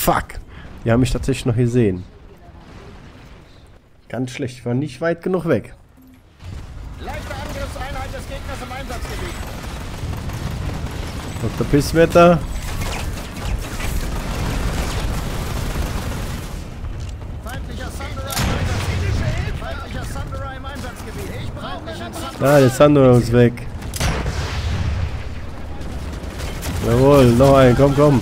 Fuck. Die haben mich tatsächlich noch gesehen. Ganz schlecht. Ich war nicht weit genug weg. Leichte Angriffseinheit des Gegners im Einsatzgebiet. Dr. Pisswetter. Feindlicher Thunderer im Einsatzgebiet. Feindlicher Thunderer im Einsatzgebiet. Ich brauche mich in Thunderer. Ah, der Thunderer ist weg. Jawohl, noch ein. Komm, komm.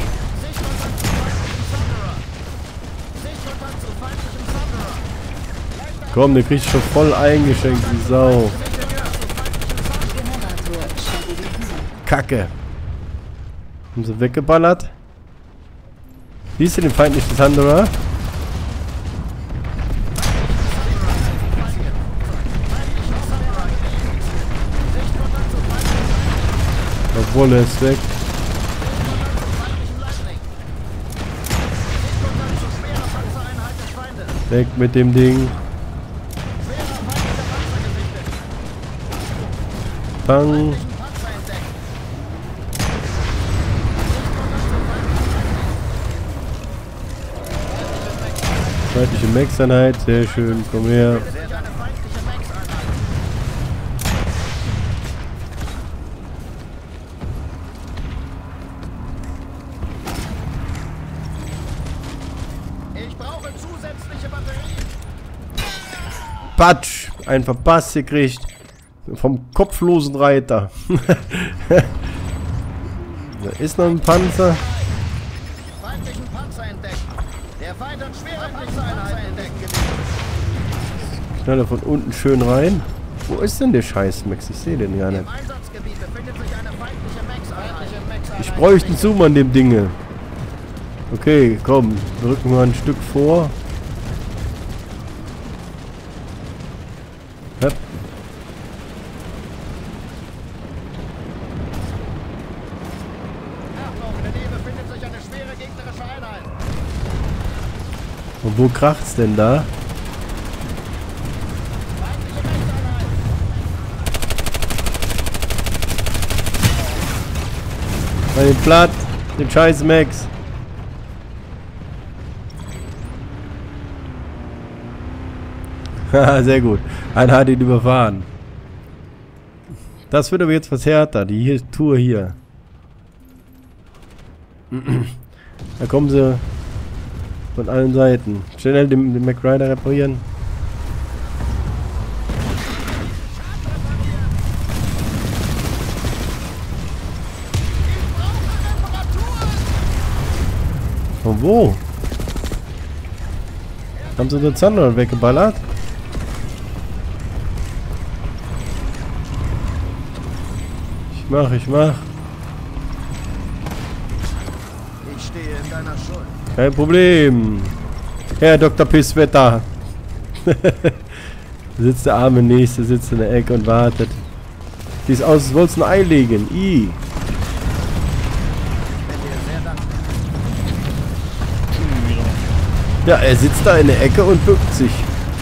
Komm, der kriegt schon voll eingeschenkt, die Sau. Kacke. Haben sie weggeballert? Siehst du den feindlichen Thunderer? Obwohl, er ist weg. Weg mit dem Ding. Bang. Feindliche Max-Einheit, sehr schön, komm her. Ich brauche zusätzliche Batterien. Patsch! Ein verpasst gekriegt. Vom kopflosen Reiter. Da ist noch ein Panzer. Feindlichen Panzer entdeckt. Der Feind hat schwere Panzereinheiten entdeckt. Schneller von unten schön rein. Wo ist denn der scheiß Max? Ich sehe den gar nicht. Im Einsatzgebiet befindet sich eine feindliche Max-Einheit. Ich bräuchte einen Zoom an dem Dinge. Okay, komm. Drücken wir ein Stück vor. Hopp. Achtung, in der Nähe befindet sich eine schwere gegnerische Einheit. Und wo kracht's denn da? Feindliche Max-Einheit. Bei dem Platt. Den scheiß Max. Haha, sehr gut. Einer hat ihn überfahren. Das wird aber jetzt was härter. Die Tour hier. Da kommen sie von allen Seiten. Schnell den MacRider reparieren. Von wo? Haben sie den Thunder weggeballert? Ich mach. Ich stehe in deiner Schuld. Kein Problem. Herr Dr. Pisswetter. Sitzt der arme Nächste, sitzt in der Ecke und wartet. Sieht aus, als wolltest du ein Ei legen. I. Ja, er sitzt da in der Ecke und bückt sich.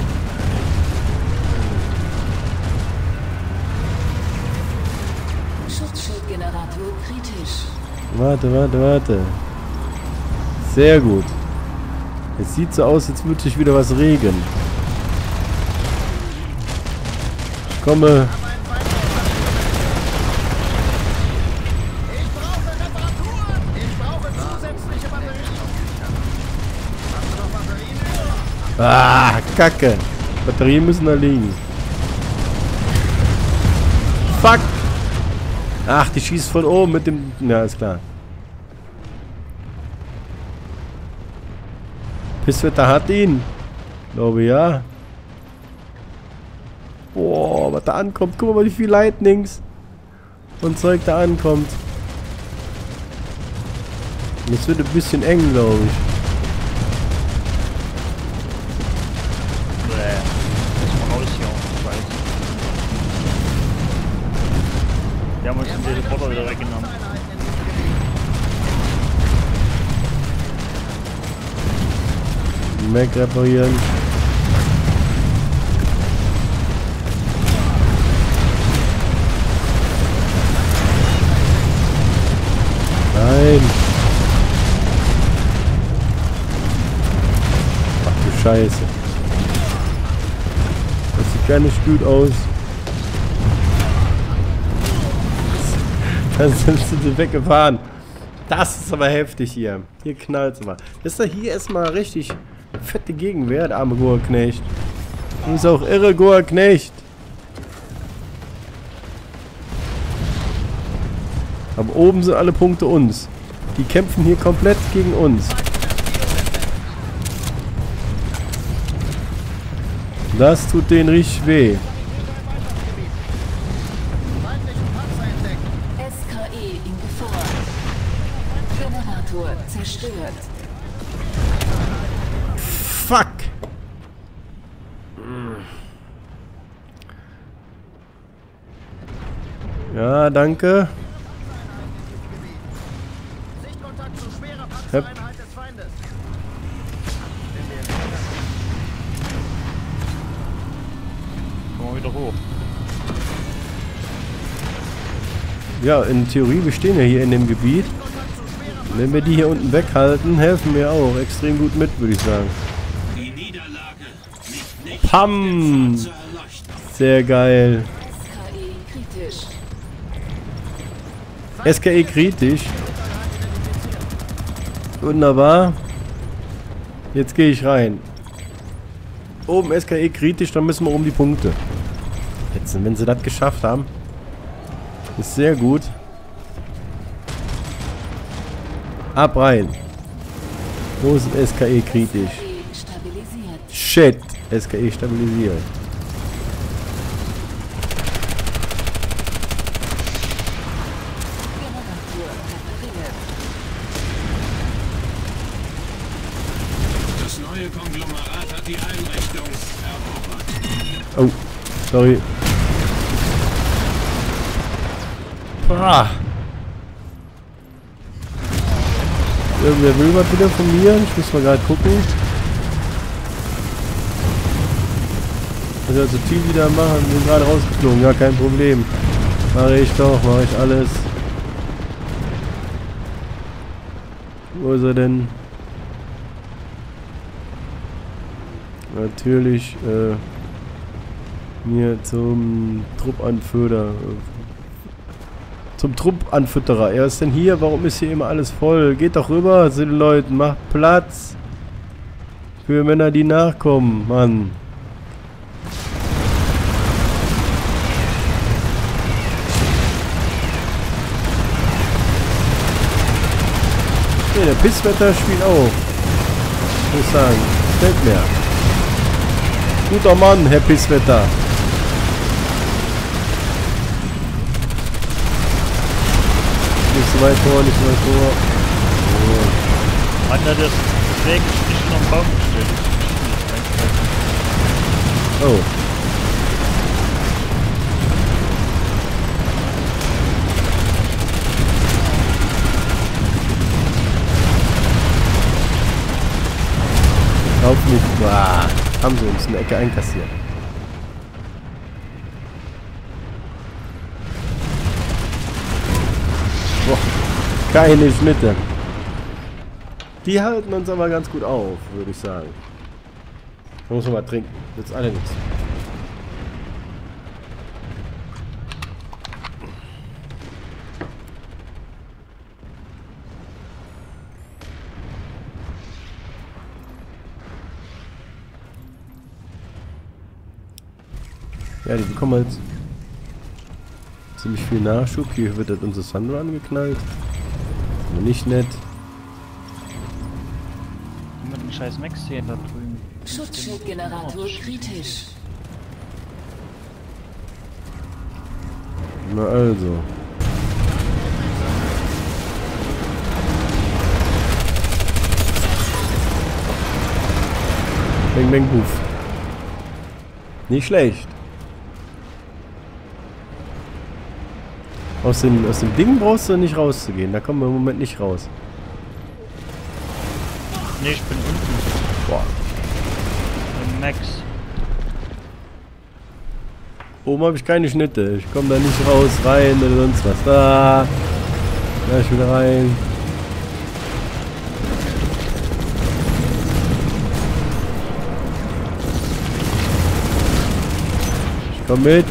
Schutzschildgenerator kritisch. Warte. Sehr gut. Es sieht so aus, als würde sich wieder was regen. Ich komme. Ich brauche Reparaturen. Ich brauche zusätzliche Batterien. Hast du noch Batterien? Ah, Kacke. Batterien müssen da liegen. Fuck. Ach, die schießt von oben mit dem... Ja, ist klar. Pisswetter hat ihn. Glaube ja. Boah, was da ankommt. Guck mal, wie viel Lightnings und Zeug da ankommt. Das wird ein bisschen eng, glaube ich. Lass mal raus hier. Scheiße. Wir haben uns den Teleporter wieder weggenommen. Mac reparieren. Nein. Scheiße. Das sieht gar nicht gut aus. Dann sind sie weggefahren. Das ist aber heftig hier. Hier knallt es mal. Das ist doch hier erstmal richtig fette Gegenwehr, der arme Goa-Knecht. Du bist auch irre, Goa-Knecht. Aber oben sind alle Punkte uns. Die kämpfen hier komplett gegen uns. Das tut denen richtig weh. SKE in Gefahr. Generator zerstört. Fuck! Ja, danke. Sichtkontakt zu schwerer Panzereinheit des Feindes. Kommen wir wieder hoch. Ja, in Theorie, wir stehen ja hier in dem Gebiet. Wenn wir die hier unten weghalten, helfen wir auch extrem gut mit, würde ich sagen. Die Niederlage liegt nicht Pam! zu erleuchten. Sehr geil. SKE kritisch. SKE kritisch. Wunderbar. Jetzt gehe ich rein. Oben SKE kritisch, dann müssen wir um die Punkte. Jetzt, wenn sie das geschafft haben. Ist sehr gut. Ab rein. Wo ist SKE kritisch? SKE stabilisiert. Shit. SKE stabilisiert. Generator repariert. Das neue Konglomerat hat die Einrichtung erobert. Oh, sorry. Ah. Irgendwer will was wieder von mir. Ich muss mal gerade gucken. Also Team wieder machen. Bin gerade rausgeflogen. Ja, kein Problem. Mache ich doch. Mache ich alles. Wo ist er denn? Natürlich mir zum Truppanführer. Zum Truppanfütterer. Er ist denn hier? Warum ist hier immer alles voll? Geht doch rüber zu den Leuten. Macht Platz. Für Männer, die nachkommen. Mann. Ja, der Pisswetter spielt auch. Muss ich sagen. Gefällt mir. Guter Mann, Herr Pisswetter. Nicht so weit vor, nicht so weit vor. Mann, das Säge ist schon am Baum gestellt. Oh. Glaub nicht. Boah. Haben sie uns in der Ecke einkassiert. Boah. Keine Schnitte. Die halten uns aber ganz gut auf, würde ich sagen. Da muss man mal trinken. Jetzt alle nichts. Ja, die bekommen jetzt ziemlich viel Nachschub. Hier wird halt unser Sandro angeknallt. Aber nicht nett. Mit dem scheiß Max hier da drüben. Schutzschildgenerator kritisch. Na also. Bang, bang, Buff. Nicht schlecht. Aus dem Ding brauchst du nicht rauszugehen. Da kommen wir im Moment nicht raus. Ne, ich bin unten. Boah. Mit Max. Oben habe ich keine Schnitte. Ich komme da nicht raus, rein oder sonst was. Da. Gleich wieder rein. Komm mit.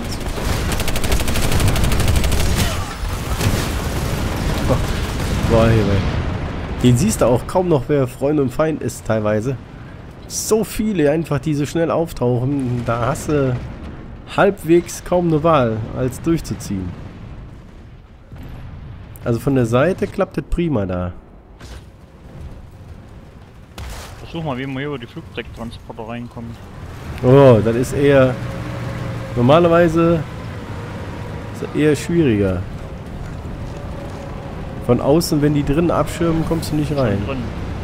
Boah, hier, den siehst du auch kaum noch, wer Freund und Feind ist teilweise. So viele einfach, die so schnell auftauchen, da hast du halbwegs kaum eine Wahl, als durchzuziehen. Also von der Seite klappt das prima da. Versuch mal, wie wir hier über die Flugzeuktransporter reinkommen. Oh, das ist eher... Normalerweise ist das eher schwieriger. Von außen, wenn die drinnen abschirmen, kommst du nicht rein. Drin.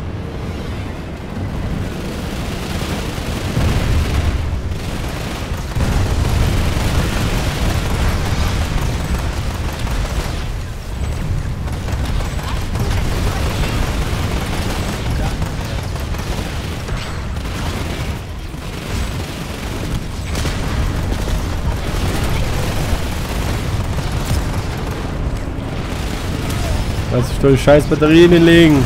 Lass dich doch die scheiß Batterien hinlegen.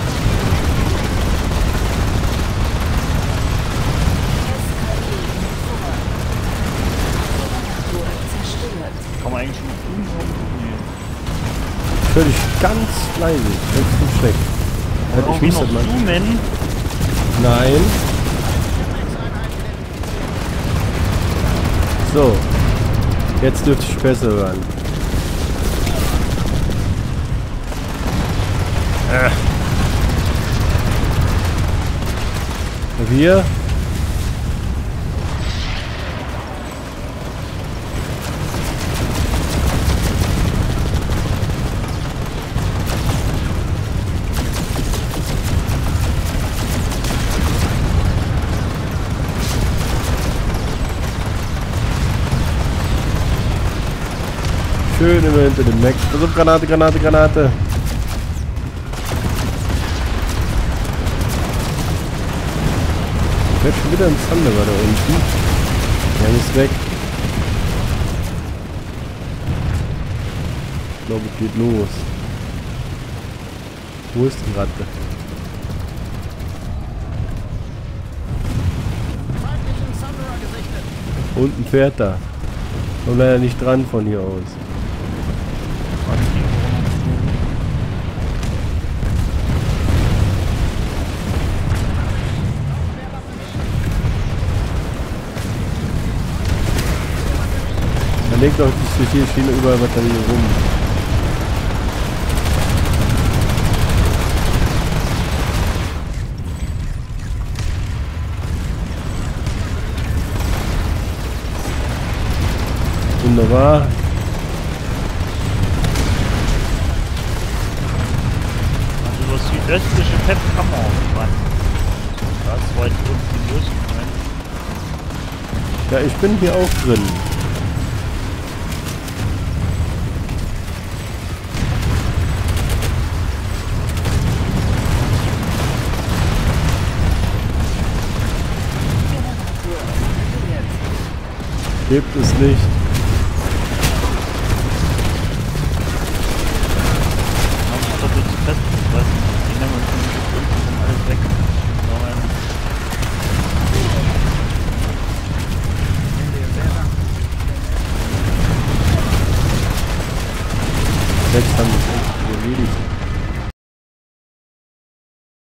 Kann man eigentlich schon tun? Nee. Ich höre dich ganz leise. Das ist nicht schlecht. Halt, ich Irgendwie weiß noch das mal. zoomen. Nein. So. Jetzt dürfte ich besser hören. Wir. Schön immer hinter dem Max. Pass auf, Granate, Granate, Granate. Ich werde schon wieder ein Thunderer da unten. Der ist weg. Ich glaube, es geht los. Wo ist die Ratte? Feindlichen Thunderer gesichtet. Unten fährt er. Kommt leider nicht dran von hier aus. Da legt doch die Schiene überall Batterie rum. Wunderbar. Also das südöstliche Pep kann man auch ran. Da ist weit unten die Lösung rein. Ja, ich bin hier auch drin. Gibt es nicht.